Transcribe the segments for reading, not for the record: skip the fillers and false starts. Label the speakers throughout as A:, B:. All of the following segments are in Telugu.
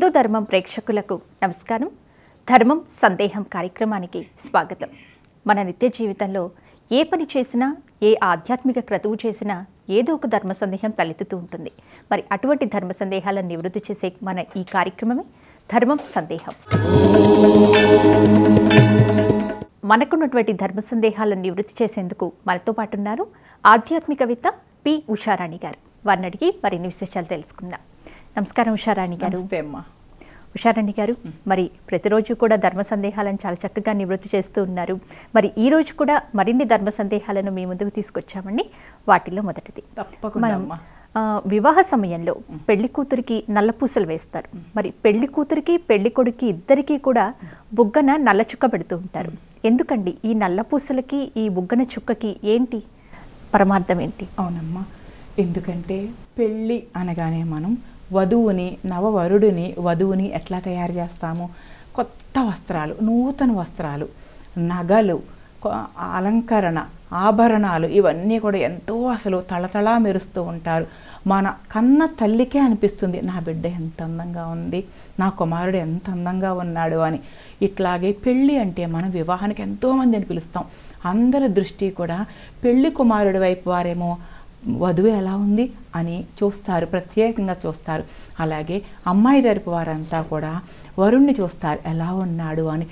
A: హిందూ ధర్మం ప్రేక్షకులకు నమస్కారం. ధర్మం సందేహం కార్యక్రమానికి స్వాగతం. మన నిత్య జీవితంలో ఏ పని చేసినా, ఏ ఆధ్యాత్మిక క్రతువు చేసినా ఏదో ఒక ధర్మ సందేహం తలెత్తుతూ ఉంటుంది. మరి అటువంటి ధర్మ సందేహాలను నివృత్తి చేసే మన ఈ కార్యక్రమమే ధర్మం సందేహం. మనకున్నటువంటి ధర్మ సందేహాలను నివృత్తి చేసేందుకు మనతో పాటు ఉన్నారు ఆధ్యాత్మికవేత్త పి ఉషారాణి గారు. వారిని అడిగి మరిన్ని విశేషాలు తెలుసుకుందాం. నమస్కారం ఉషారాణి గారు. ఉషారాణి గారు, మరి ప్రతిరోజు కూడా ధర్మ సందేహాలను చాలా చక్కగా నివృత్తి చేస్తూ ఉన్నారు. మరి ఈ రోజు కూడా మరిన్ని ధర్మ సందేహాలను మీ ముందుకు తీసుకొచ్చామండి. వాటిలో మొదటిది, మనం వివాహ సమయంలో పెళ్లి కూతురికి నల్లపూసలు వేస్తారు. మరి పెళ్లి కూతురికి పెళ్లి కొడుకి ఇద్దరికీ కూడా బుగ్గన నల్ల చుక్క పెడుతూ ఉంటారు. ఎందుకండి ఈ నల్లపూసలకి ఈ బుగ్గన చుక్కకి ఏంటి పరమార్థం ఏంటి?
B: అవునమ్మా, ఎందుకంటే పెళ్ళి అనగానే మనం వధువుని, నవవరుడిని, వధువుని ఎట్లా తయారు చేస్తాము? కొత్త వస్త్రాలు, నూతన వస్త్రాలు, నగలు, అలంకరణ, ఆభరణాలు ఇవన్నీ కూడా ఎంతో అసలు తళతళా మెరుస్తూ ఉంటారు. మన కన్న తల్లికే అనిపిస్తుంది, నా బిడ్డ ఎంత అందంగా ఉంది, నా కుమారుడు ఎంత అందంగా ఉన్నాడు అని. ఇట్లాగే పెళ్ళి అంటే మనం వివాహానికి ఎంతోమందిని పిలుస్తాం. అందరి దృష్టి కూడా పెళ్ళి కుమారుడి వైపు వారేమో వధువు ఎలా ఉంది అని చూస్తారు, ప్రత్యేకంగా చూస్తారు. అలాగే అమ్మాయి తరపు వారంతా కూడా వరుణ్ణి చూస్తారు, ఎలా ఉన్నాడు అని.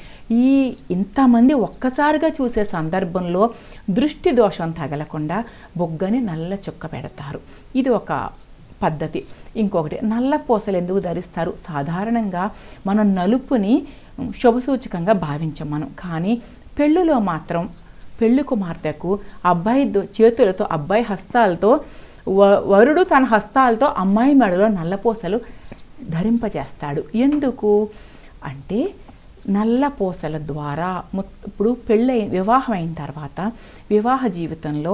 B: ఇంతమంది ఒక్కసారిగా చూసే సందర్భంలో దృష్టి దోషం తగలకుండా బొగ్గని నల్ల చుక్క పెడతారు. ఇది ఒక పద్ధతి. ఇంకొకటి, నల్ల పూసలు ఎందుకు ధరిస్తారు? సాధారణంగా మనం నలుపుని శుభసూచకంగా భావించాం మనం. కానీ పెళ్ళిలో మాత్రం పెళ్లి కుమార్తెకు అబ్బాయి చేతులతో, అబ్బాయి హస్తాలతో, వరుడు తన హస్తాలతో అమ్మాయి మెడలో నల్లపూసలు ధరింపజేస్తాడు. ఎందుకు అంటే నల్లపూసల ద్వారా ఇప్పుడు వివాహం అయిన తర్వాత వివాహ జీవితంలో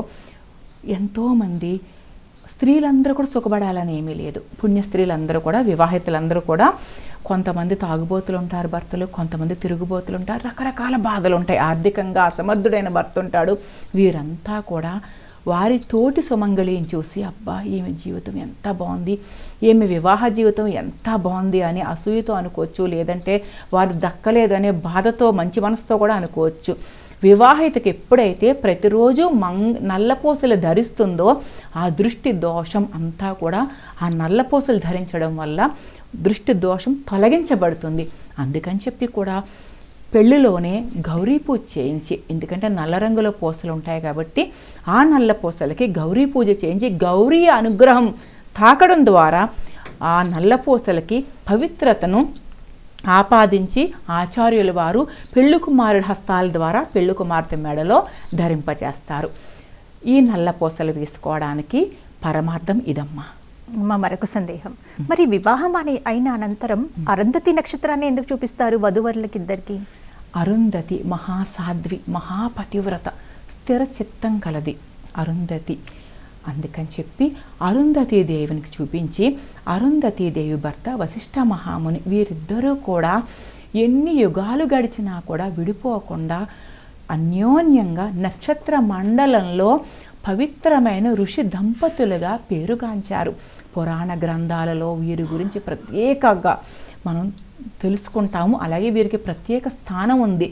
B: ఎంతోమంది స్త్రీలందరూ కూడా సుఖపడాలని ఏమీ లేదు. పుణ్య స్త్రీలందరూ కూడా, వివాహితులందరూ కూడా, కొంతమంది తాగుబోతులు ఉంటారు భర్తలు, కొంతమంది తిరుగుబోతులు ఉంటారు, రకరకాల బాధలు ఉంటాయి. ఆర్థికంగా అసమర్థుడైన భర్త ఉంటాడు. వీరంతా కూడా వారి తోటి సుమంగళిని చూసి, అబ్బా ఈమె జీవితం ఎంత బాగుంది, ఈమె వివాహ జీవితం ఎంత బాగుంది అని అసూయతో అనుకోవచ్చు. లేదంటే వారు దక్కలేదనే బాధతో, మంచి మనసుతో కూడా అనుకోవచ్చు. వివాహితకి ఎప్పుడైతే ప్రతిరోజు నల్లపూసలు ధరిస్తుందో ఆ దృష్టి దోషం అంతా కూడా ఆ నల్లపూసలు ధరించడం వల్ల దృష్టి దోషం తొలగించబడుతుంది. అందుకని చెప్పి కూడా పెళ్ళిలోనే గౌరీ పూజ చేయించి, ఎందుకంటే నల్ల రంగులో పూసలు ఉంటాయి కాబట్టి ఆ నల్ల పూసలకి గౌరీ పూజ చేయించి గౌరీ అనుగ్రహం తాకడం ద్వారా ఆ నల్ల పూసలకి పవిత్రతను ఆపాదించి ఆచార్యుల వారు పెళ్లి కుమారుడి హస్తాల ద్వారా పెళ్లి కుమార్తె మెడలో ధరింపచేస్తారు. ఈ నల్ల పూసలు వేసుకోవడానికి పరమార్థం ఇదమ్మా.
A: మరొక సందేహం, మరి వివాహం అయిన అనంతరం అరుంధతి నక్షత్రాన్ని ఎందుకు చూపిస్తారు వధువరులకి ఇద్దరికి?
B: అరుంధతి మహాసాధ్వి, మహాపతివ్రత, స్థిర చిత్తం కలది అరుంధతి. అందుకని చెప్పి అరుంధతీదేవినికి చూపించి, అరుంధతీదేవి భర్త వశిష్ఠ మహాముని, వీరిద్దరూ కూడా ఎన్ని యుగాలు గడిచినా కూడా విడిపోకుండా అన్యోన్యంగా నక్షత్ర మండలంలో పవిత్రమైన ఋషి దంపతులుగా పేరుగాంచారు. పురాణ గ్రంథాలలో వీరి గురించి ప్రత్యేకంగా మనం తెలుసుకుంటాము. అలాగే వీరికి ప్రత్యేక స్థానం ఉంది.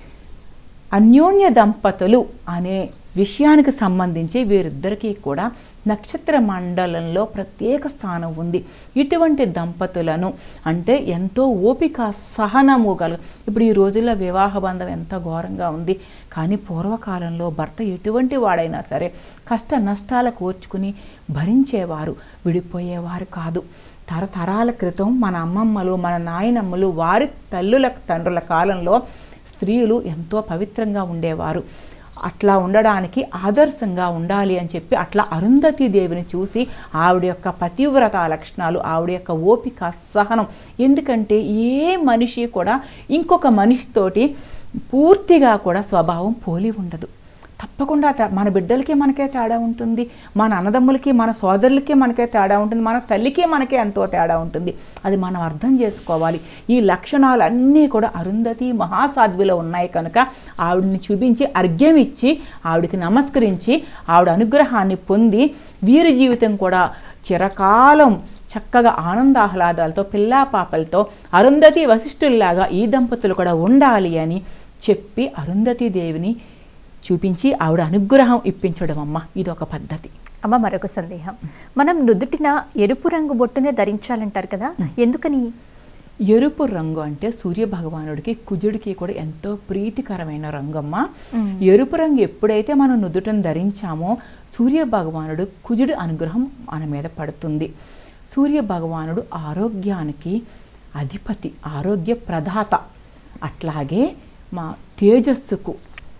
B: అన్యోన్య దంపతులు అనే విషయానికి సంబంధించి వీరిద్దరికీ కూడా నక్షత్ర మండలంలో ప్రత్యేక స్థానం ఉంది. ఇటువంటి దంపతులను అంటే ఎంతో ఓపిక, సహనము ఇప్పుడు ఈ రోజుల్లో వివాహ బంధం ఎంత ఘోరంగా ఉంది. కానీ పూర్వకాలంలో భర్త ఎటువంటి వాడైనా సరే కష్ట నష్టాలు కోర్చుకుని భరించేవారు, విడిపోయేవారు కాదు. తరతరాల క్రితం మన అమ్మమ్మలు, మన నాయనమ్మలు, వారి తండ్రుల కాలంలో స్త్రీలు ఎంతో పవిత్రంగా ఉండేవారు. అట్లా ఉండడానికి ఆదర్శంగా ఉండాలి అని చెప్పి అట్లా అరుంధతీదేవిని చూసి ఆవిడ యొక్క పతివ్రత లక్షణాలు, ఆవిడ యొక్క ఓపిక, సహనం. ఎందుకంటే ఏ మనిషి కూడా ఇంకొక మనిషితోటి పూర్తిగా కూడా స్వభావం పోలి ఉండదు. తప్పకుండా మన బిడ్డలకి మనకే తేడా ఉంటుంది, మన అన్నదమ్ములకి, మన సోదరులకి మనకే తేడా ఉంటుంది, మన తల్లికి మనకే ఎంతో తేడా ఉంటుంది. అది మనం అర్థం చేసుకోవాలి. ఈ లక్షణాలన్నీ కూడా అరుంధతి మహాసాధ్విలో ఉన్నాయి కనుక ఆవిడని చూపించి అర్ఘ్యం ఇచ్చి ఆవిడకి నమస్కరించి ఆవిడ అనుగ్రహాన్ని పొంది వీరి జీవితం కూడా చిరకాలం చక్కగా ఆనందాహ్లాదాలతో పిల్లా పాపలతో అరుంధతి వశిష్ఠుల్లాగా ఈ దంపతులు కూడా ఉండాలి అని చెప్పి అరుంధతీదేవిని చూపించి ఆవిడ అనుగ్రహం ఇప్పించడం అమ్మ, ఇదొక పద్ధతి.
A: అమ్మ, మరొక సందేహం. మనం నుదుటిన ఎరుపు రంగు బొట్టునే ధరించాలంటారు కదా, ఎందుకని?
B: ఎరుపు రంగు అంటే సూర్య భగవానుడికి కుజుడికి కూడా ఎంతో ప్రీతికరమైన రంగమ్మ. ఎరుపు రంగు ఎప్పుడైతే మనం నుదుటను ధరించామో సూర్య భగవానుడు కుజుడి అనుగ్రహం మన మీద పడుతుంది. సూర్య భగవానుడు ఆరోగ్యానికి అధిపతి, ఆరోగ్య ప్రదాత. అట్లాగే మా తేజస్సుకు,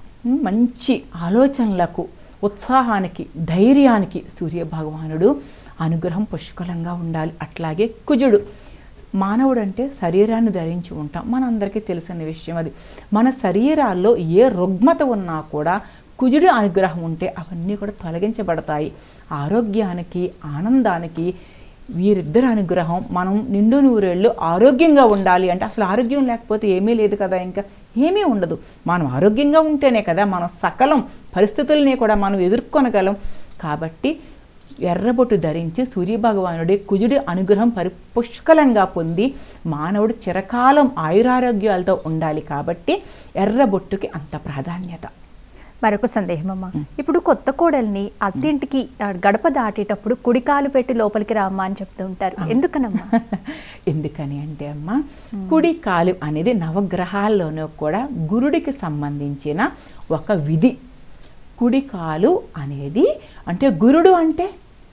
B: మంచి ఆలోచనలకు, ఉత్సాహానికి, ధైర్యానికి సూర్య భగవానుడు అనుగ్రహం పుష్కలంగా ఉండాలి. అట్లాగే కుజుడు, మానవుడు అంటే శరీరాన్ని ధరించి ఉంటాం, మనందరికీ తెలిసిన విషయం అది. మన శరీరాల్లో ఏ రుగ్మత ఉన్నా కూడా కుజుడి అనుగ్రహం ఉంటే అవన్నీ కూడా తొలగించబడతాయి. ఆరోగ్యానికి, ఆనందానికి వీరిద్దరి అనుగ్రహం. మనం నిండు నూరేళ్ళు ఆరోగ్యంగా ఉండాలి అంటే అసలు ఆరోగ్యం లేకపోతే ఏమీ లేదు కదా, ఇంకా ఏమీ ఉండదు. మనం ఆరోగ్యంగా ఉంటేనే కదా మనం సకలం పరిస్థితుల్ని కూడా మనం ఎదుర్కొనగలం. కాబట్టి ఎర్రబొట్టు ధరించి సూర్యభగవానుడి కుజుడి అనుగ్రహం పుష్కలంగా పొంది మానవుడు చిరకాలం ఆయురారోగ్యాలతో ఉండాలి. కాబట్టి ఎర్రబొట్టుకి అంత ప్రాధాన్యత.
A: మరొక సందేహం అమ్మ, ఇప్పుడు కొత్త కోడల్ని అత్తింటికి గడప దాటేటప్పుడు కుడికాలు పెట్టి లోపలికి రామ్మా అని చెప్తూ ఉంటారు, ఎందుకనమ్మా?
B: ఎందుకని అంటే అమ్మ, కుడి కాలు అనేది నవగ్రహాల్లోనూ కూడా గురుడికి సంబంధించిన ఒక విధి. కుడి కాలు అనేది అంటే గురుడు అంటే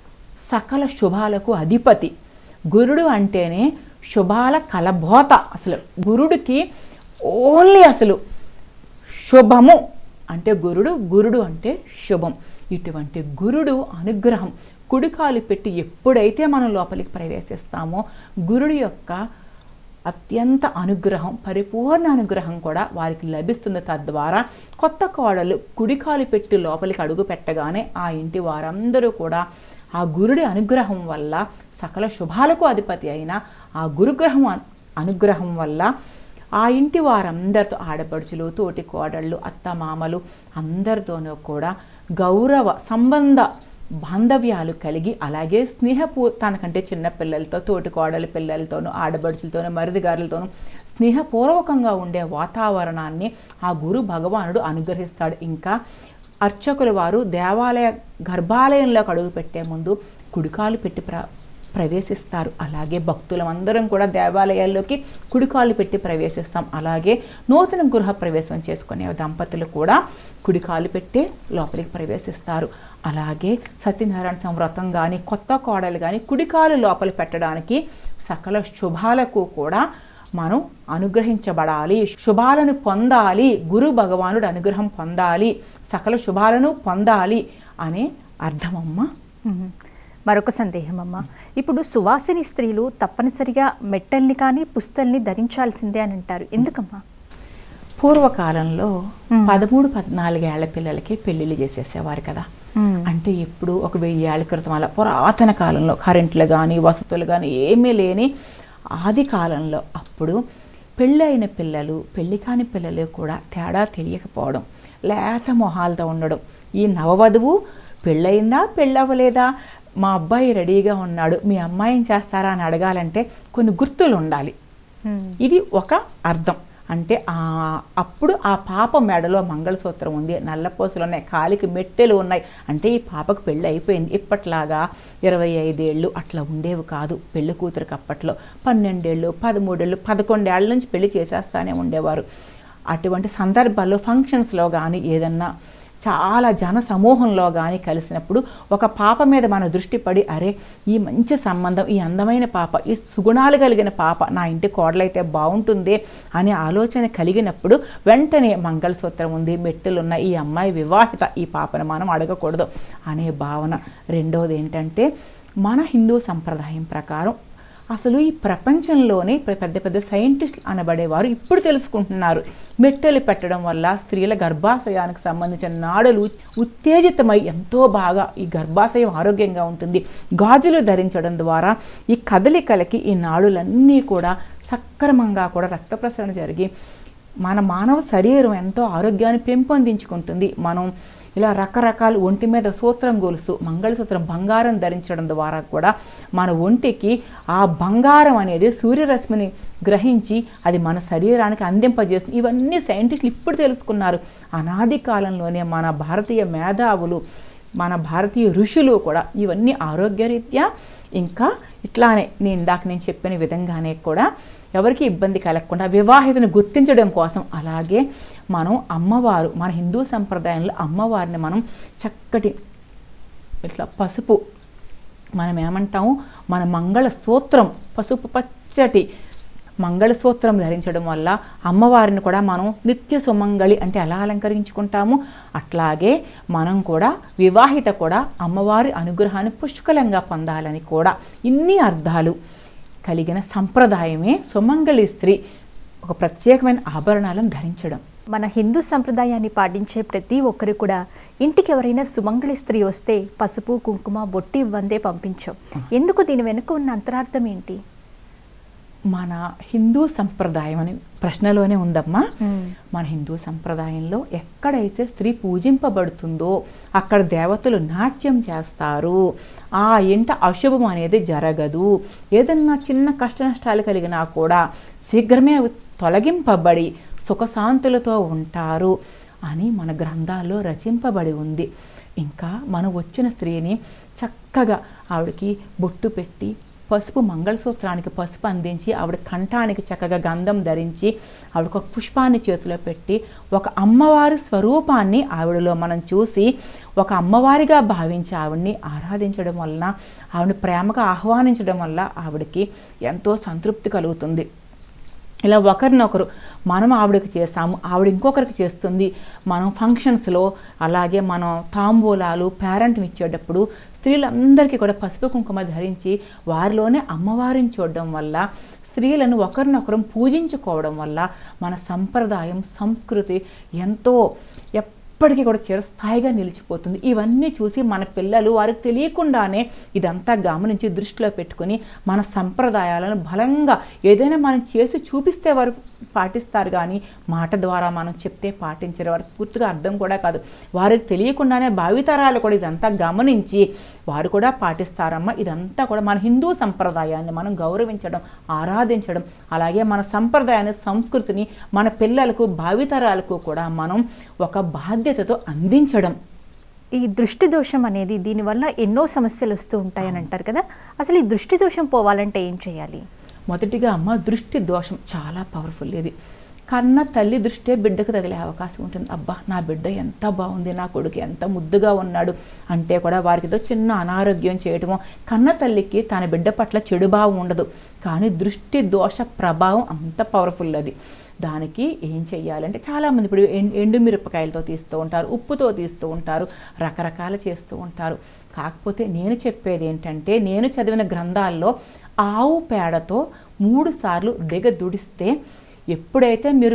B: సకల శుభాలకు అధిపతి. గురుడు అంటేనే శుభాల కలబోత. అసలు గురుడికి ఓన్లీ అసలు శుభము అంటే గురుడు అంటే శుభం. ఇటువంటి గురుడు అనుగ్రహం కుడికాలు పెట్టి ఎప్పుడైతే మనం లోపలికి ప్రవేశిస్తామో గురుడి యొక్క అత్యంత అనుగ్రహం, పరిపూర్ణ అనుగ్రహం కూడా వారికి లభిస్తుంది. తద్వారా కొత్త కోడలు కుడికాలు పెట్టి లోపలికి అడుగు పెట్టగానే ఆ ఇంటి వారందరూ కూడా ఆ గురుడి అనుగ్రహం వల్ల, సకల శుభాలకు అధిపతి అయిన ఆ గురుగ్రహం అనుగ్రహం వల్ల ఆ ఇంటి వారందరితో, ఆడపడుచులు, తోటి కోడళ్ళు, అత్తమామలు అందరితోనూ కూడా గౌరవ సంబంధ బాంధవ్యాలు కలిగి, అలాగే తనకంటే చిన్న పిల్లలతో, తోటి కోడలి పిల్లలతోనూ, ఆడబడుచులతోనూ, మరిదిగారులతోనూ స్నేహపూర్వకంగా ఉండే వాతావరణాన్ని ఆ గురు భగవానుడు అనుగ్రహిస్తాడు. ఇంకా అర్చకుల వారు దేవాలయ గర్భాలయంలోకి అడుగు పెట్టే ముందు కుడికాలు పెట్టి ప్రవేశిస్తారు. అలాగే భక్తులందరం కూడా దేవాలయాల్లోకి కుడికాలు పెట్టి ప్రవేశిస్తాం. అలాగే నూతన గృహ ప్రవేశం చేసుకునే దంపతులు కూడా కుడికాలు పెట్టే లోపలికి ప్రవేశిస్తారు. అలాగే సత్యనారాయణ వ్రతం కానీ, కొత్త కోడలు కానీ కుడికాలు లోపలి పెట్టడానికి సకల శుభాలకు కూడా మనం అనుగ్రహించబడాలి, శుభాలను పొందాలి, గురు భగవానుడు అనుగ్రహం పొందాలి, సకల శుభాలను పొందాలి అనే అర్థమమ్మ.
A: మరొక సందేహం అమ్మ, ఇప్పుడు సువాసిని స్త్రీలు తప్పనిసరిగా మెట్టల్ని కానీ పుస్తల్ని ధరించాల్సిందే అని అంటారు, ఎందుకమ్మా?
B: పూర్వకాలంలో 13-14 ఏళ్ల పిల్లలకి పెళ్లిళ్ళు చేసేసేవారు కదా. అంటే ఇప్పుడు 1000 ఏళ్ల క్రితం అలా పురాతన కాలంలో కరెంట్లు కానీ వసతులు కానీ ఏమీ లేని ఆది కాలంలో అప్పుడు పెళ్ళైన పిల్లలు, పెళ్లి కాని పిల్లలు కూడా తేడా తెలియకపోవడం, లేత మొహాలతో ఉండడం. ఈ నవవధువు పెళ్ళయిందా, పెళ్ళవ్వలేదా, మా అబ్బాయి రెడీగా ఉన్నాడు, మీ అమ్మాయిని చేస్తారా అని అడగాలంటే కొన్ని గుర్తులు ఉండాలి. ఇది ఒక అర్థం. అంటే అప్పుడు ఆ పాప మెడలో మంగళసూత్రం ఉంది, నల్లపూసలు ఉన్నాయి, కాలికి మెట్టెలు ఉన్నాయి, అంటే ఈ పాపకు పెళ్ళి అయిపోయింది. ఇప్పట్లాగా 25 ఏళ్ళు అట్లా ఉండేవి కాదు. పెళ్లి కూతురికి అప్పట్లో 12 ఏళ్ళు, 13 ఏళ్ళు, 11 ఏళ్ళ నుంచి పెళ్లి చేసేస్తానే ఉండేవారు. అటువంటి సందర్భాల్లో ఫంక్షన్స్లో కానీ ఏదన్నా చాలా జన సమూహంలో కానీ కలిసినప్పుడు ఒక పాప మీద మన దృష్టి పడి, అరే ఈ మంచి సంబంధం, ఈ అందమైన పాప, ఈ సుగుణాలు కలిగిన పాప నా ఇంటి కోడలైతే బాగుంటుంది అనే ఆలోచన కలిగినప్పుడు వెంటనే మంగళసూత్రం ఉంది, మెట్టులున్న ఈ అమ్మాయి వివాహిత, ఈ పాపను మనం అడగకూడదు అనే భావన. రెండోది ఏంటంటే మన హిందూ సంప్రదాయం ప్రకారం అసలు ఈ ప్రపంచంలోనే పెద్ద పెద్ద సైంటిస్టులు అనబడేవారు ఇప్పుడు తెలుసుకుంటున్నారు, మెట్టెలు పెట్టడం వల్ల స్త్రీల గర్భాశయానికి సంబంధించిన నాడులు ఉత్తేజితమై ఎంతో బాగా ఈ గర్భాశయం ఆరోగ్యంగా ఉంటుంది. గాజులు ధరించడం ద్వారా ఈ కదలికలకి ఈ నాడులన్నీ కూడా సక్రమంగా కూడా రక్త ప్రసరణ జరిగి మన మానవ శరీరం ఎంతో ఆరోగ్యాన్ని పెంపొందించుకుంటుంది. మనం ఇలా రకరకాల ఒంటి మీద సూత్రం గొలుసు, మంగళసూత్రం బంగారం ధరించడం ద్వారా కూడా మన ఒంటికి ఆ బంగారం అనేది సూర్యరశ్మిని గ్రహించి అది మన శరీరానికి అందింపజేస్తుంది. ఇవన్నీ సైంటిస్టులు ఇప్పుడు తెలుసుకున్నారు. అనాది కాలంలోనే మన భారతీయ మేధావులు, మన భారతీయ ఋషులు కూడా ఇవన్నీ ఆరోగ్యరీత్యా, ఇంకా ఇట్లానే నేను చెప్పిన విధంగానే కూడా ఎవరికి ఇబ్బంది కలగకుండా వివాహితను గుర్తించడం కోసం. అలాగే మనం అమ్మవారు, మన హిందూ సంప్రదాయంలో అమ్మవారిని మనం చక్కటి ఇట్లా పసుపు, మనం ఏమంటాము, మన మంగళసూత్రం పసుపు పచ్చటి మంగళసూత్రం ధరించడం వల్ల అమ్మవారిని కూడా మనం నిత్య సుమంగళి అంటే ఎలా అలంకరించుకుంటాము, అట్లాగే మనం కూడా వివాహిత కూడా అమ్మవారి అనుగ్రహాన్ని పుష్కలంగా పొందాలని కూడా ఇన్ని అర్థాలు కలిగిన సంప్రదాయమే సుమంగళి స్త్రీ ఒక ప్రత్యేకమైన ఆభరణాలను ధరించడం.
A: మన హిందూ సంప్రదాయాన్ని పాటించే ప్రతి ఒక్కరు కూడా ఇంటికి ఎవరైనా సుమంగళి స్త్రీ వస్తే పసుపు కుంకుమ బొట్టి ఇవ్వందే పంపించాం. ఎందుకు? దీని వెనుక ఉన్న అంతరార్థం ఏంటి?
B: మన హిందూ సంప్రదాయం అని ప్రశ్నలోనే ఉందమ్మా. మన హిందూ సంప్రదాయంలో ఎక్కడైతే స్త్రీ పూజింపబడుతుందో అక్కడ దేవతలు నాట్యం చేస్తారు. ఆ ఇంట అశుభం అనేది జరగదు. ఏదన్నా చిన్న కష్ట నష్టాలు కలిగినా కూడా శీఘ్రమే తొలగింపబడి సుఖశాంతులతో ఉంటారు అని మన గ్రంథాల్లో రచింపబడి ఉంది. ఇంకా మనం వచ్చిన స్త్రీని చక్కగా ఆవిడకి బొట్టు పెట్టి పసుపు మంగళసూత్రానికి పసుపు అందించి ఆవిడ కంఠానికి చక్కగా గంధం ధరించి ఆవిడకు ఒక పుష్పాన్ని చేతిలో పెట్టి ఒక అమ్మవారి స్వరూపాన్ని ఆవిడలో మనం చూసి ఒక అమ్మవారిగా భావించి ఆవిడ్ని ఆరాధించడం వలన, ఆవిడని ప్రేమగా ఆహ్వానించడం వల్ల ఆవిడకి ఎంతో సంతృప్తి కలుగుతుంది. ఇలా ఒకరినొకరు మనం ఆవిడకి చేస్తాము, ఆవిడ ఇంకొకరికి చేస్తుంది. మనం ఫంక్షన్స్లో అలాగే మనం తాంబూలాలు పేరెంట్ని ఇచ్చేటప్పుడు స్త్రీలందరికీ కూడా పసుపు కుంకుమ ధరించి వారిలోనే అమ్మవారిని చూడడం వల్ల, స్త్రీలను ఒకరినొకరు పూజించుకోవడం వల్ల మన సంప్రదాయం సంస్కృతి ఎంతో ఎప్పటికీ కూడా చిరస్థాయిగా నిలిచిపోతుంది. ఇవన్నీ చూసి మన పిల్లలు వారికి తెలియకుండానే ఇదంతా గమనించి దృష్టిలో పెట్టుకుని మన సంప్రదాయాలను బలంగా ఏదైనా మనం చేసి చూపిస్తే వారు పాటిస్తారు, కానీ మాట ద్వారా మనం చెప్తే పాటించే వారికి పూర్తిగా అర్థం కూడా కాదు. వారికి తెలియకుండానే భావితరాలు కూడా ఇదంతా గమనించి వారు కూడా పాటిస్తారమ్మా. ఇదంతా కూడా మన హిందూ సంప్రదాయాన్ని మనం గౌరవించడం, ఆరాధించడం, అలాగే మన సంప్రదాయాన్ని సంస్కృతిని మన పిల్లలకు భావితరాలకు కూడా మనం ఒక బాధ్యతతో అందించడం.
A: ఈ దృష్టి దోషం అనేది దీనివల్ల ఎన్నో సమస్యలు వస్తూ ఉంటాయని అంటారు కదా, అసలు ఈ దృష్టి దోషం పోవాలంటే ఏం చేయాలి?
B: మొదటిగా అమ్మ, దృష్టి దోషం చాలా పవర్ఫుల్. ఇది కన్న తల్లి దృష్టే బిడ్డకు తగిలే అవకాశం ఉంటుంది. అబ్బా నా బిడ్డ ఎంత బాగుంది, నా కొడుకు ఎంత ముద్దుగా ఉన్నాడు అంటే కూడా వారికి ఏదో చిన్న అనారోగ్యం చేయటమో, కన్న తల్లికి తన బిడ్డ పట్ల చెడు భావం ఉండదు, కానీ దృష్టి దోష ప్రభావం అంత పవర్ఫుల్. అది దానికి ఏం చెయ్యాలంటే చాలామంది ఇప్పుడు ఎండుమిరపకాయలతో తీస్తూ ఉంటారు, ఉప్పుతో తీస్తూ ఉంటారు, రకరకాలు చేస్తూ ఉంటారు. కాకపోతే నేను చెప్పేది ఏంటంటే, నేను చదివిన గ్రంథాల్లో ఆవు పేడతో 3 సార్లు దిగదుడిస్తే, ఎప్పుడైతే మీరు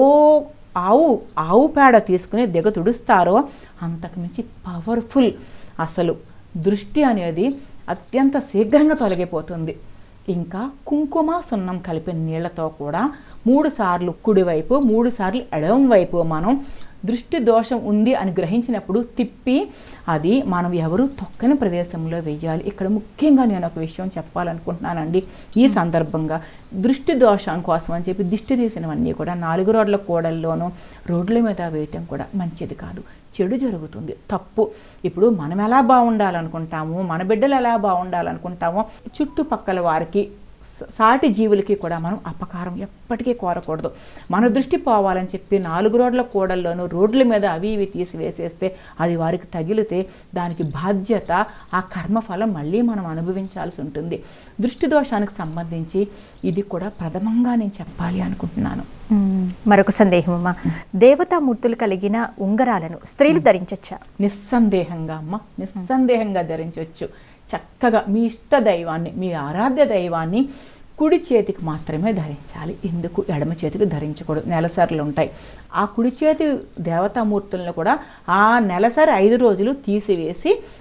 B: ఆవు పేడ తీసుకుని దిగదుడుస్తారో అంతకు మించి పవర్ఫుల్. అసలు దృష్టి అనేది అత్యంత శీఘ్రంగా తొలగిపోతుంది. ఇంకా కుంకుమ సున్నం కలిపిన నీళ్లతో కూడా 3 సార్లు కుడివైపు 3 సార్లు ఎడమ వైపు మనం దృష్టి దోషం ఉంది అని గ్రహించినప్పుడు తిప్పి అది మనం ఎవరు తొక్కని ప్రదేశంలో వేయాలి. ఇక్కడ ముఖ్యంగా నేను ఒక విషయం చెప్పాలనుకుంటున్నానండి. ఈ సందర్భంగా దృష్టి దోషం కోసం అని చెప్పి దిష్టి తీసినవన్నీ కూడా 4 రోడ్ల కూడల్లోనూ రోడ్ల మీద వేయటం కూడా మంచిది కాదు, చెడు జరుగుతుంది, తప్పు. ఇప్పుడు మనం ఎలా బాగుండాలనుకుంటామో, మన బిడ్డలు ఎలా బాగుండాలనుకుంటామో, చుట్టుపక్కల వారికి సాటి జీవులకి కూడా మనం అపకారం ఎప్పటికీ కోరకూడదు. మన దృష్టి పోవాలని చెప్పి 4 రోడ్ల కూడల్లోనూ రోడ్ల మీద అవి ఇవి తీసి వేసేస్తే అది వారికి తగిలితే దానికి బాధ్యత, ఆ కర్మఫలం మళ్ళీ మనం అనుభవించాల్సి ఉంటుంది. దృష్టి దోషానికి సంబంధించి ఇది కూడా ప్రథమంగా నేను చెప్పాలి అనుకుంటున్నాను.
A: మరొక సందేహం అమ్మా, దేవతామూర్తులు కలిగిన ఉంగరాలను స్త్రీలు ధరించవచ్చా?
B: నిస్సందేహంగా అమ్మ, నిస్సందేహంగా ధరించవచ్చు. చక్కగా మీ ఇష్ట దైవాన్ని, మీ ఆరాధ్య దైవాన్ని కుడి చేతికి మాత్రమే ధరించాలి. ఎందుకు ఎడమ చేతికి ధరించకూడదు? నెలసర్లు ఉంటాయి. ఆ కుడి చేతి దేవతామూర్తులను కూడా ఆ నెలసరి 5 రోజులు తీసివేసి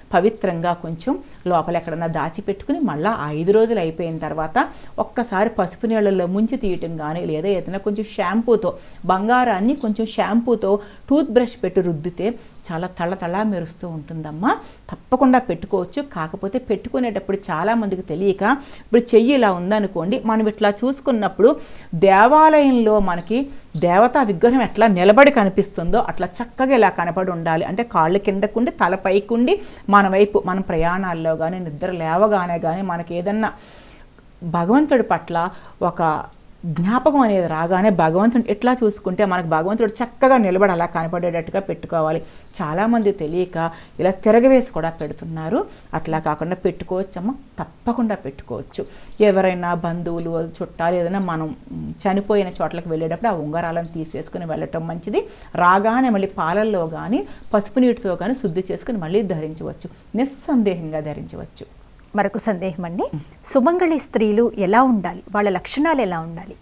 B: పవిత్రంగా కొంచెం లోపల ఎక్కడన్నా దాచిపెట్టుకుని మళ్ళీ 5 రోజులు అయిపోయిన తర్వాత ఒక్కసారి పసుపు నీళ్ళల్లో ముంచి తీయటం కానీ లేదా ఏదైనా కొంచెం షాంపూతో బంగారాన్ని కొంచెం షాంపూతో టూత్ బ్రష్ పెట్టి రుద్దితే చాలా తళతళ మెరుస్తూ ఉంటుందమ్మా. తప్పకుండా పెట్టుకోవచ్చు. కాకపోతే పెట్టుకునేటప్పుడు చాలామందికి తెలియక ఇప్పుడు చెయ్యి ఇలా ఉందనుకోండి, మనం ఇట్లా చూసుకున్నప్పుడు దేవాలయంలో మనకి దేవతా విగ్రహం ఎట్లా నిలబడి కనిపిస్తుందో అట్లా చక్కగా ఇలా కనపడి ఉండాలి. అంటే కాళ్ళు కిందకుండి తల పైకుండి మన వైపు మనం ప్రయాణాల్లో కానీ నిద్ర లేవగానే కానీ మనకి ఏదన్నా భగవంతుడి పట్ల ఒక జ్ఞాపకం అనేది రాగానే భగవంతుడు ఎట్లా చూసుకుంటే మనకు భగవంతుడు చక్కగా నిలబడి అలా కనపడేటట్టుగా పెట్టుకోవాలి. చాలామంది తెలియక ఇలా తిరగవేసి కూడా పెడుతున్నారు. అట్లా కాకుండా పెట్టుకోవచ్చమ్మా, తప్పకుండా పెట్టుకోవచ్చు. ఎవరైనా బంధువులు చుట్టాలు ఏదైనా మనం చనిపోయిన చోట్లకు వెళ్ళేటప్పుడు ఆ ఉంగరాలను తీసేసుకుని వెళ్ళటం మంచిది. రాగానే మళ్ళీ పాలల్లో కానీ పసుపు నీటితో కానీ శుద్ధి చేసుకుని మళ్ళీ ధరించవచ్చు, నిస్సందేహంగా ధరించవచ్చు.
A: మరొక సందేహం అండి, సుమంగళి స్త్రీలు ఎలా ఉండాలి, వాళ్ళ లక్షణాలు ఎలా ఉండాలి?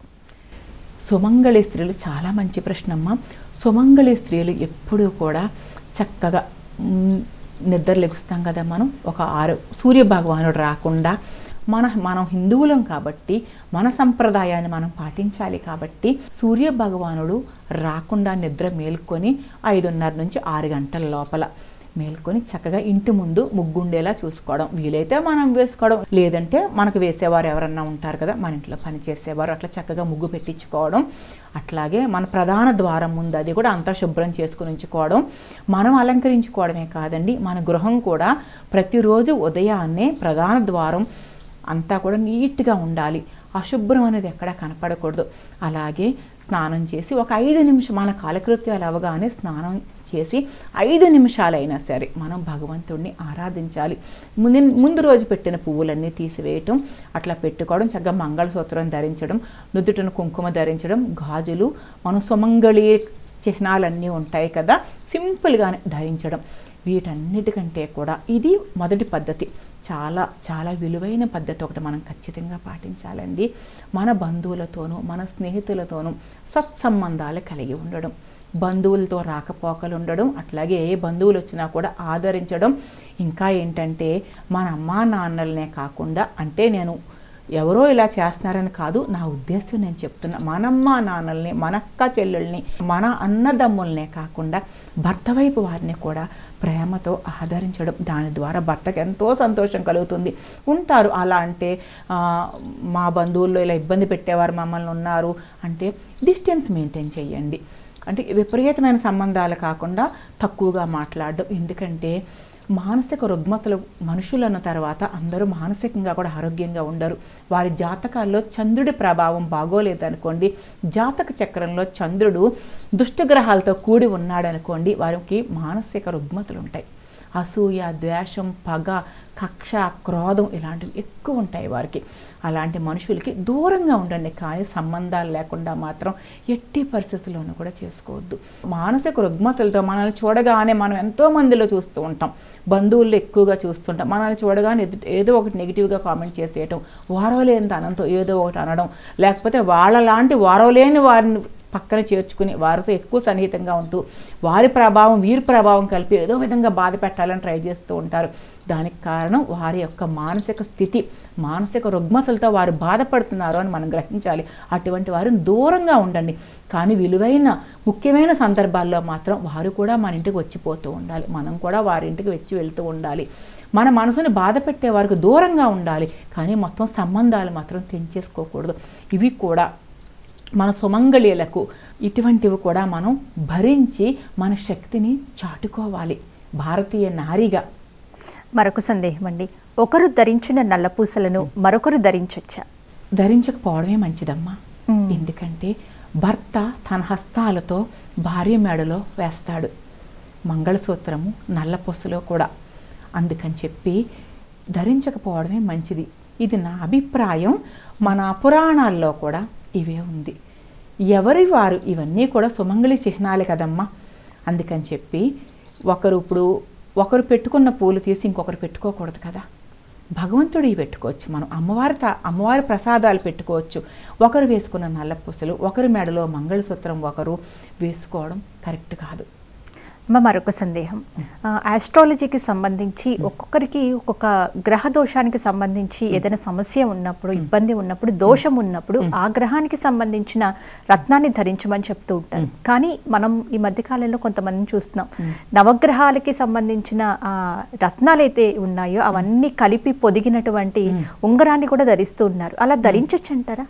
B: సుమంగళి స్త్రీలు చాలా మంచి ప్రశ్న అమ్మ. సుమంగళి స్త్రీలు ఎప్పుడూ కూడా చక్కగా నిద్ర లెగుస్తాం కదా మనం, ఒక సూర్య భగవానుడు రాకుండా మనం హిందువులం కాబట్టి మన సంప్రదాయాన్ని మనం పాటించాలి. కాబట్టి సూర్య భగవానుడు రాకుండా నిద్ర మేల్కొని 5:30 నుంచి 6 గంటల లోపల మేల్కొని చక్కగా ఇంటి ముందు ముగ్గుండేలా చూసుకోవడం. వీలైతే మనం వేసుకోవడం, లేదంటే మనకు వేసేవారు ఎవరన్నా ఉంటారు కదా, మన ఇంట్లో పని చేసేవారు, అట్లా చక్కగా ముగ్గు పెట్టించుకోవడం. అట్లాగే మన ప్రధాన ద్వారం ముందు అది కూడా అంతా శుభ్రం చేసుకుని ఉంచుకోవడం. మనం అలంకరించుకోవడమే కాదండి, మన గృహం కూడా ప్రతిరోజు ఉదయాన్నే ప్రధాన ద్వారం అంతా కూడా నీట్గా ఉండాలి. అశుభ్రం అనేది ఎక్కడా కనపడకూడదు. అలాగే స్నానం చేసి ఒక 5 నిమిషం మన కాలకృత్యాలు అవగానే స్నానం చేసి 5 నిమిషాలైనా సరే మనం భగవంతుడిని ఆరాధించాలి. ముందు రోజు పెట్టిన పువ్వులన్నీ తీసివేయటం, అట్లా పెట్టుకోవడం, చక్కగా మంగళసూత్రం ధరించడం, నుదుటిన కుంకుమ ధరించడం, గాజులు, మనం సుమంగళి చిహ్నాలన్నీ ఉంటాయి కదా, సింపుల్గానే ధరించడం. వీటన్నిటికంటే కూడా ఇది మొదటి పద్ధతి. చాలా చాలా విలువైన పద్ధతి ఒకటి మనం ఖచ్చితంగా పాటించాలండి. మన బంధువులతోనూ మన స్నేహితులతోనూ సత్సంబంధాలు కలిగి ఉండడం, బంధువులతో రాకపోకలు ఉండడం, అట్లాగే ఏ బంధువులు వచ్చినా కూడా ఆదరించడం. ఇంకా ఏంటంటే మన అమ్మా నాన్నలనే కాకుండా, అంటే నేను ఎవరో ఇలా చేస్తున్నారని కాదు, నా ఉద్దేశం నేను చెప్తున్నా, మనమ్మ నాన్నల్ని, మన అక్క చెల్లెల్ని, మన అన్నదమ్ముల్నే కాకుండా భర్త వైపు వారిని కూడా ప్రేమతో ఆదరించడం. దాని ద్వారా భర్తకు ఎంతో సంతోషం కలుగుతుంది. ఉంటారు అలా అంటే మా బంధువుల్లో ఇలా ఇబ్బంది పెట్టేవారు మమ్మల్ని ఉన్నారు అంటే డిస్టెన్స్ మెయింటైన్ చేయండి. అంటే విపరీతమైన సంబంధాలు కాకుండా తక్కువగా మాట్లాడడం. ఎందుకంటే మానసిక రుగ్మతలు మనుషులన్న తర్వాత అందరూ మానసికంగా కూడా ఆరోగ్యంగా ఉండరు. వారి జాతకాల్లో చంద్రుడి ప్రభావం బాగోలేదనుకోండి, జాతక చక్రంలో చంద్రుడు దుష్టగ్రహాలతో కూడి ఉన్నాడనుకోండి, వారికి మానసిక రుగ్మతలు ఉంటాయి. అసూయ, ద్వేషం, పగ, కక్ష, క్రోధం ఇలాంటివి ఎక్కువ ఉంటాయి వారికి. అలాంటి మనుషులకి దూరంగా ఉండండి, కానీ సంబంధాలు లేకుండా మాత్రం ఎట్టి పరిస్థితుల్లోనూ కూడా చేసుకోవద్దు. మానసిక రుగ్మతలతో మనల్ని చూడగానే మనం ఎంతో మందిలో చూస్తూ ఉంటాం, బంధువుల్లో ఎక్కువగా చూస్తుంటాం. మనల్ని చూడగానే ఏదో ఒకటి నెగిటివ్గా కామెంట్ చేసేయటం, వారవలేని తనంతో ఏదో ఒకటి అనడం, లేకపోతే వాళ్ళలాంటి వారవలేని వారిని పక్కన చేర్చుకుని వారితో ఎక్కువ సన్నిహితంగా ఉంటూ వారి ప్రభావం వీరి ప్రభావం కలిపి ఏదో విధంగా బాధ పెట్టాలని ట్రై చేస్తూ ఉంటారు. దానికి కారణం వారి యొక్క మానసిక స్థితి, మానసిక రుగ్మతలతో వారు బాధపడుతున్నారు అని మనం గ్రహించాలి. అటువంటి వారిని దూరంగా ఉండండి. కానీ విలువైన ముఖ్యమైన సందర్భాల్లో మాత్రం వారు కూడా మన ఇంటికి వచ్చిపోతూ ఉండాలి, మనం కూడా వారి ఇంటికి వచ్చి వెళ్తూ ఉండాలి. మన మనసుని బాధ పెట్టే వారికి దూరంగా ఉండాలి, కానీ మొత్తం సంబంధాలు మాత్రం తెంచేసుకోకూడదు. ఇవి కూడా మన సుమంగళీలకు ఇటువంటివి కూడా మనం భరించి మన శక్తిని చాటుకోవాలి భారతీయ నారిగా.
A: మరొక సందేహం అండి, ఒకరు ధరించిన నల్లపూసలను మరొకరు ధరించొచ్చా?
B: ధరించకపోవడమే మంచిదమ్మా. ఎందుకంటే భర్త తన హస్తాలతో భార్య మెడలో వేస్తాడు మంగళసూత్రము, నల్లపూసలో కూడా. అందుకని చెప్పి ధరించకపోవడమే మంచిది. ఇది నా అభిప్రాయం. మన పురాణాల్లో కూడా ఇవే ఉంది. ఎవరి వారు ఇవన్నీ కూడా సుమంగళి చిహ్నాలే కదమ్మా. అందుకని చెప్పి ఒకరు పెట్టుకున్న పూలు తీసి ఇంకొకరు పెట్టుకోకూడదు కదా. భగవంతుడివి పెట్టుకోవచ్చు, మనం అమ్మవారి ప్రసాదాలు పెట్టుకోవచ్చు. ఒకరు వేసుకున్న నల్లపూసలు, ఒకరి మెడలో మంగళసూత్రం ఒకరు వేసుకోవడం కరెక్ట్ కాదు.
A: మరొక సందేహం, ఆస్ట్రాలజీకి సంబంధించి ఒక్కొక్కరికి ఒక్కొక్క గ్రహ దోషానికి సంబంధించి ఏదైనా సమస్య ఉన్నప్పుడు, ఇబ్బంది ఉన్నప్పుడు, దోషం ఉన్నప్పుడు ఆ గ్రహానికి సంబంధించిన రత్నాన్ని ధరించమని చెప్తూ ఉంటారు. కానీ మనం ఈ మధ్యకాలంలో కొంతమందిని చూస్తున్నాం, నవగ్రహాలకి సంబంధించిన రత్నాలు అయితే ఉన్నాయో అవన్నీ కలిపి పొదిగినటువంటి ఉంగరాన్ని కూడా ధరిస్తూ ఉన్నారు. అలా ధరించొచ్చు అంటారా?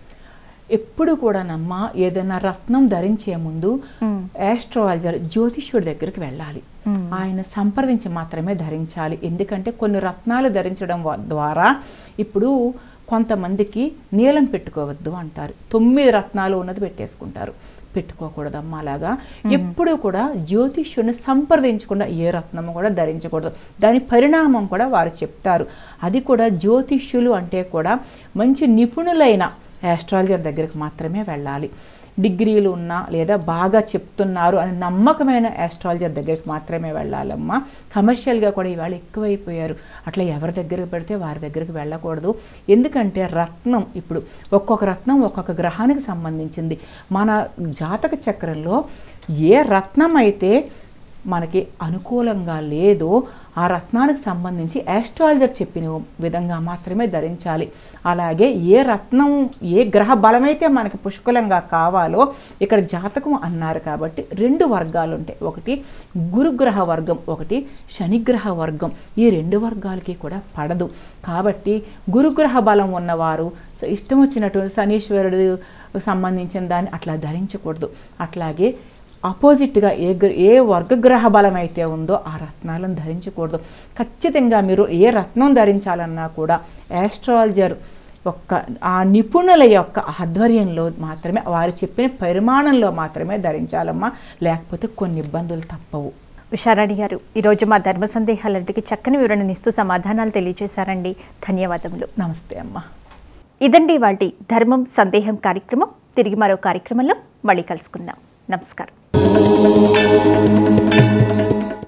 B: ఎప్పుడు కూడానమ్మ ఏదైనా రత్నం ధరించే ముందు ఆస్ట్రాలజర్ జ్యోతిష్యుడి దగ్గరికి వెళ్ళాలి. ఆయన సంప్రదించి మాత్రమే ధరించాలి. ఎందుకంటే కొన్ని రత్నాలు ధరించడం ద్వారా ఇప్పుడు కొంతమందికి నీలం పెట్టుకోవద్దు అంటారు. 9 రత్నాలు ఉన్నది పెట్టేసుకుంటారు. పెట్టుకోకూడదమ్మా. అలాగా ఎప్పుడు కూడా జ్యోతిష్యుడిని సంప్రదించకుండా ఏ రత్నము కూడా ధరించకూడదు. దాని పరిణామం కూడా వారు చెప్తారు. అది కూడా జ్యోతిష్యులు అంటే కూడా మంచి నిపుణులైన ఆస్ట్రాలజర్ దగ్గరికి మాత్రమే వెళ్ళాలి. డిగ్రీలు ఉన్నా లేదా బాగా చెప్తున్నారు అని నమ్మకమైన ఆస్ట్రాలజర్ దగ్గరికి మాత్రమే వెళ్ళాలమ్మా. కమర్షియల్గా కూడా ఇవాళ ఎక్కువైపోయారు. అట్లా ఎవరి దగ్గరికి పెడితే వారి దగ్గరికి వెళ్ళకూడదు. ఎందుకంటే రత్నం ఇప్పుడు ఒక్కొక్క రత్నం ఒక్కొక్క గ్రహానికి సంబంధించింది. మన జాతక చక్రంలో ఏ రత్నం అయితే మనకి అనుకూలంగా లేదో ఆ రత్నానికి సంబంధించి ఆస్ట్రాలజర్ చెప్పిన విధంగా మాత్రమే ధరించాలి. అలాగే ఏ రత్నం ఏ గ్రహ బలమైతే మనకి పుష్కలంగా కావాలో ఇక్కడ జాతకం అన్నారు కాబట్టి 2 వర్గాలు ఉంటాయి. ఒకటి గురుగ్రహ వర్గం, ఒకటి శనిగ్రహ వర్గం. ఈ 2 వర్గాలకి కూడా పడదు. కాబట్టి గురుగ్రహ బలం ఉన్నవారు ఇష్టం వచ్చినట్టు శనీశ్వరుడు సంబంధించిన దాన్ని అట్లా ధరించకూడదు. అట్లాగే ఆపోజిట్గా ఏ వర్గగ్రహ బలం అయితే ఉందో ఆ రత్నాలను ధరించకూడదు. ఖచ్చితంగా మీరు ఏ రత్నం ధరించాలన్నా కూడా ఆస్ట్రాలజర్ ఆ నిపుణుల యొక్క ఆధ్వర్యంలో మాత్రమే, వారు చెప్పిన పరిమాణంలో మాత్రమే ధరించాలమ్మా. లేకపోతే కొన్ని ఇబ్బందులు తప్పవు.
A: ఉషారాణి గారు, ఈరోజు మా ధర్మ సందేహాలన్నిటికీ చక్కని వివరణనిస్తూ సమాధానాలు తెలియజేశారండి. ధన్యవాదములు.
B: నమస్తే అమ్మా.
A: ఇదండి వాటి ధర్మం సందేహం కార్యక్రమం. తిరిగి మరో కార్యక్రమంలో మళ్ళీ కలుసుకుందాం. నమస్కారం.